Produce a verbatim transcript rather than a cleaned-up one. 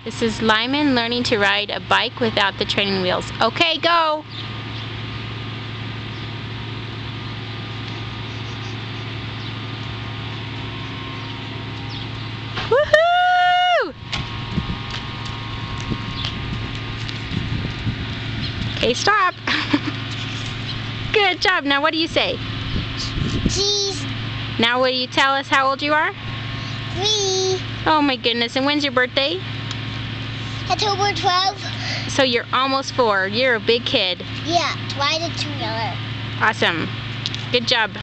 This is Lyman learning to ride a bike without the training wheels. Okay, go! Woohoo! Okay, stop. Good job. Now what do you say? Cheese. Now will you tell us how old you are? Three. Oh my goodness, and when's your birthday? October twelfth. So you're almost four. You're a big kid. Yeah, ride it together. Awesome. Good job.